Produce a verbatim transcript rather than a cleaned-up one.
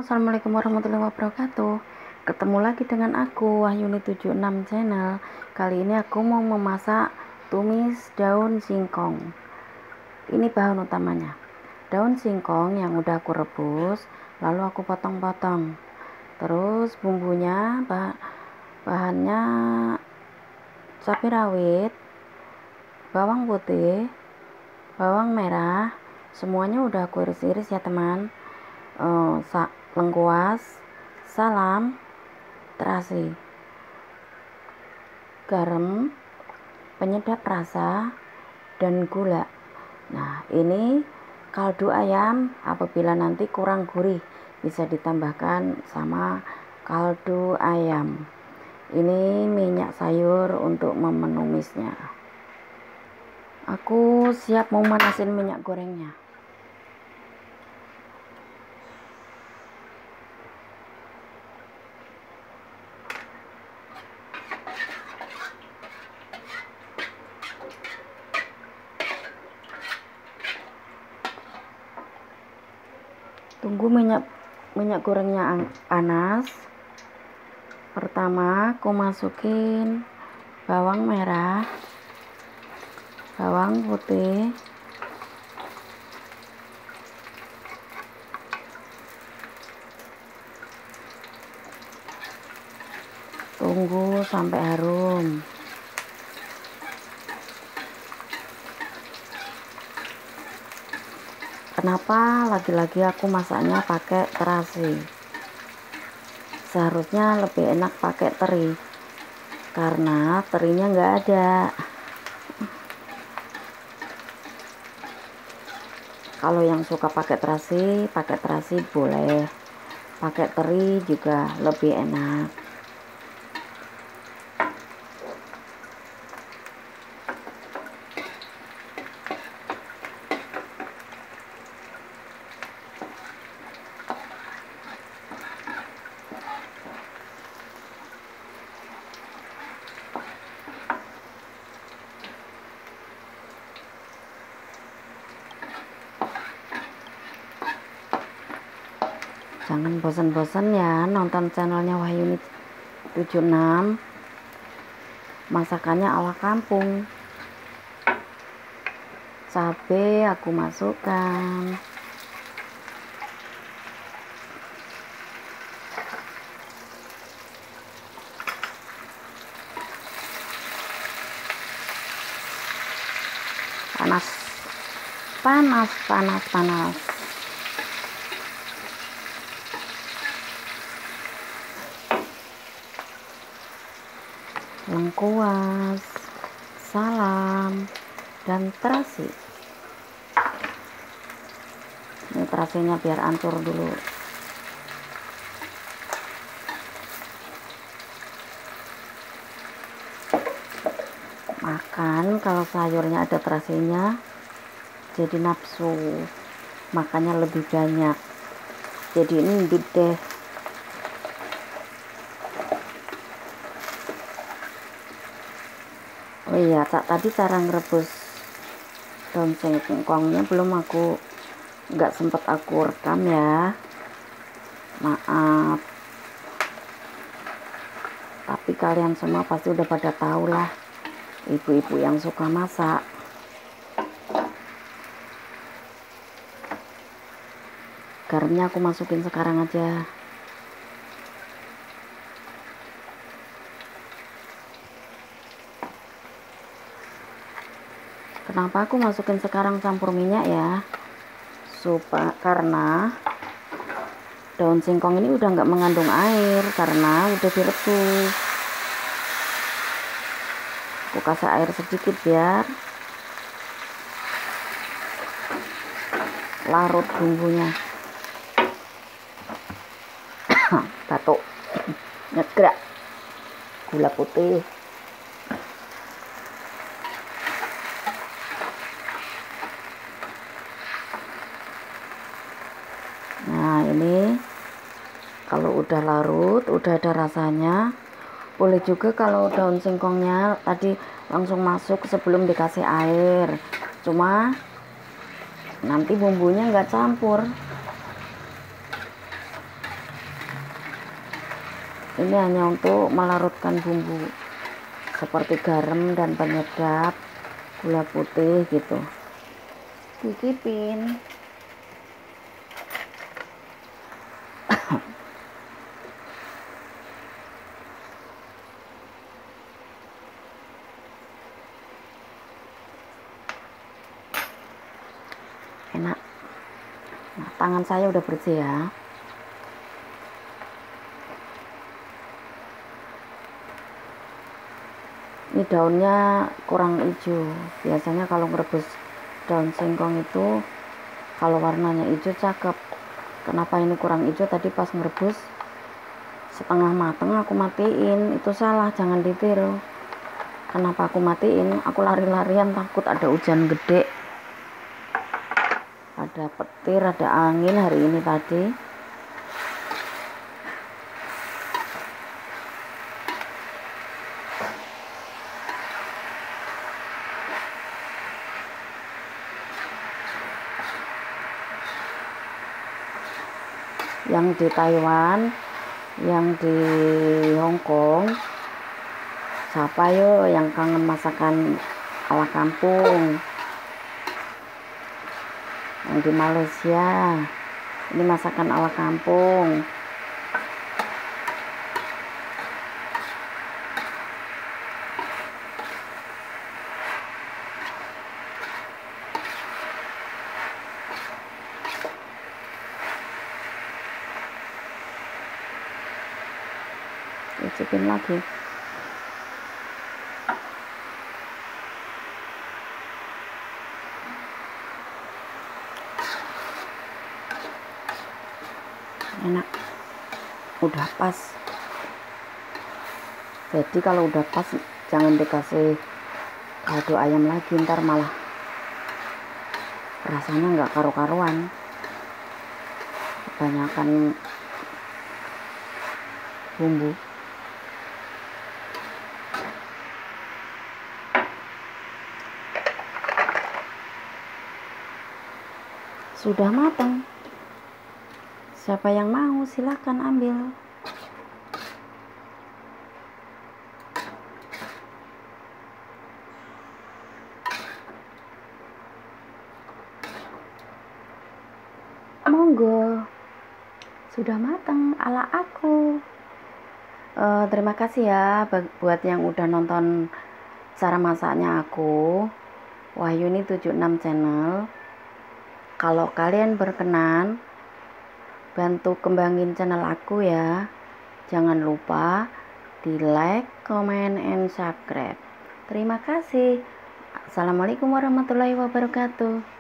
Assalamualaikum warahmatullahi wabarakatuh. Ketemu lagi dengan aku, Wahyuni tujuh enam Channel. Kali ini aku mau memasak tumis daun singkong. Ini bahan utamanya. Daun singkong yang udah aku rebus, lalu aku potong-potong. Terus bumbunya, bah bahannya cabai rawit, bawang putih, bawang merah, semuanya udah aku iris-iris ya teman. Uh, lengkuas, salam, terasi, garam, penyedap rasa, dan gula. Nah, ini kaldu ayam. Apabila nanti kurang gurih, bisa ditambahkan sama kaldu ayam. Ini minyak sayur untuk menumisnya. Aku siap mau manasin minyak gorengnya. Tunggu minyak minyak gorengnya panas. Pertama aku masukin bawang merah, bawang putih, tunggu sampai harum. Kenapa lagi-lagi aku masaknya pakai terasi? Seharusnya lebih enak pakai teri, karena terinya nggak ada. Kalau yang suka pakai terasi, pakai terasi boleh. Pakai teri juga lebih enak. Jangan bosan-bosan ya nonton channelnya Wahyuni tujuh enam. Masakannya ala kampung. Cabai aku masukkan. Panas. Panas, panas, panas. Lengkuas, salam, dan terasi. Ini terasinya biar ancur dulu. Makan kalau sayurnya ada terasinya, jadi nafsu makannya lebih banyak. Jadi ini deh. Oh iya, tadi cara ngerebus daun singkongnya belum aku nggak sempet aku rekam ya, maaf. Tapi kalian semua pasti udah pada tahu lah, ibu-ibu yang suka masak. Garamnya aku masukin sekarang aja. Kenapa aku masukin sekarang campur minyak ya? Supaya karena daun singkong ini udah nggak mengandung air karena udah direbus. Aku kasih air sedikit biar larut bumbunya. Batuk, nyegrak, gula putih. Nah, ini kalau udah larut, udah ada rasanya. Boleh juga kalau daun singkongnya tadi langsung masuk sebelum dikasih air. Cuma nanti bumbunya nggak campur. ini hanya untuk melarutkan bumbu seperti garam dan penyedap, gula putih gitu. Cicipin. Enak. Nah, tangan saya udah bersih ya. Ini daunnya kurang hijau. Biasanya kalau merebus daun singkong itu kalau warnanya hijau cakep. Kenapa ini kurang hijau? Tadi pas merebus setengah mateng aku matiin. Itu salah, jangan ditiru. Kenapa aku matiin? Aku lari-larian takut ada hujan gede, ada petir, ada angin hari ini tadi. Yang di Taiwan, yang di Hong Kong, siapa yo yang kangen masakan ala kampung? Yang di Malaysia, ini masakan ala kampung. Cicipin lagi. Enak, udah pas. Jadi kalau udah pas jangan dikasih kaldu ayam lagi, ntar malah rasanya nggak karu-karuan, kebanyakan bumbu. Sudah matang. Siapa yang mau silakan ambil. Monggo. Sudah matang ala aku. Uh, terima kasih ya buat yang udah nonton cara masaknya aku, Wahyuni tujuh enam channel. Kalau kalian berkenan, bantu kembangin channel aku ya. Jangan lupa di like, comment, and subscribe. Terima kasih. Assalamualaikum warahmatullahi wabarakatuh.